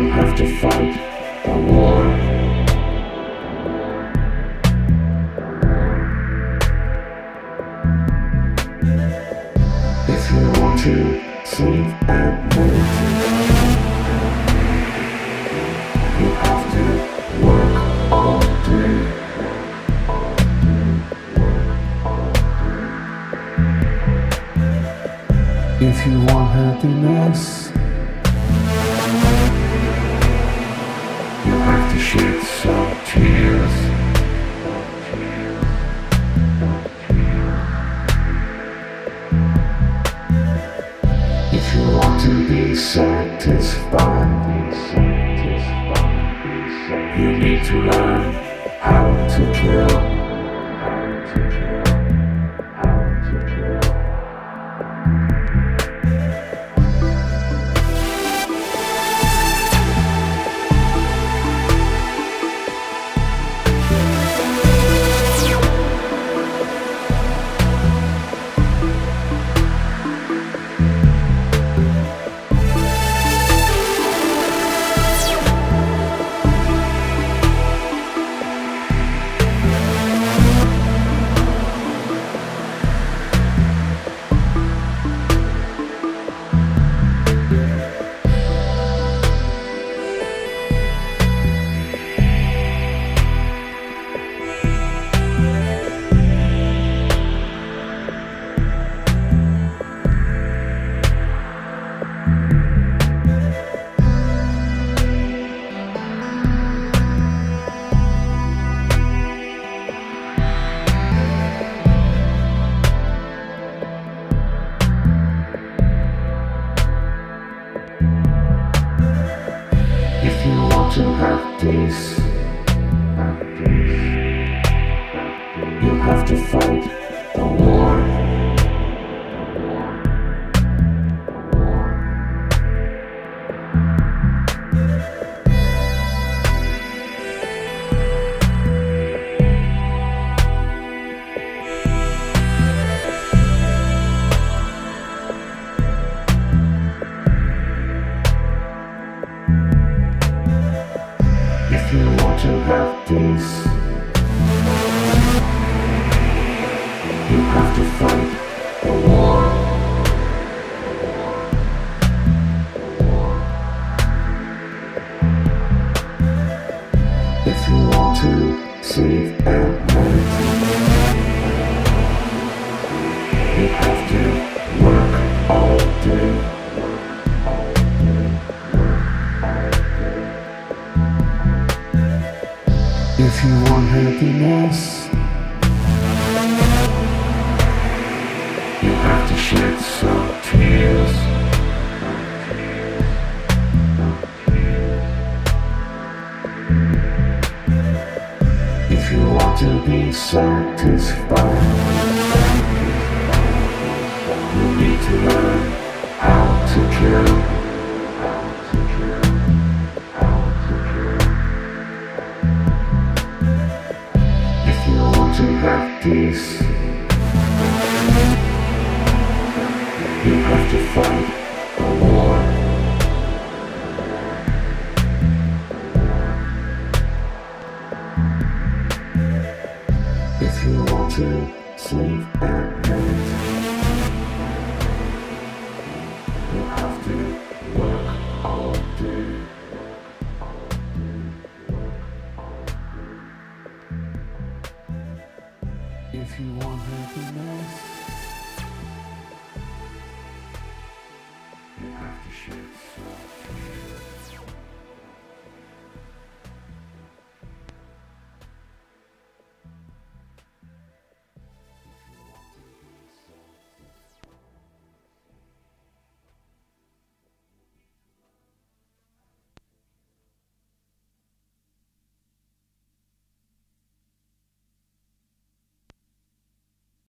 You have to fight the war. If you want to sleep at night, you have to work all day. If you want happiness, you have to shed some tears. If you want to be satisfied, you need to learn how to kill. If you want to have peace, you have to fight the war. If you want to have peace, you have to fight the war. If you want to sleep at night, you have to work all day. If you want happiness, you have to shed some tears. If you want to be satisfied, you need to learn how to kill. To have peace, you have to fight the war. If you want to sleep at night, you have to work all day. If you want happiness, you have to shed some tears.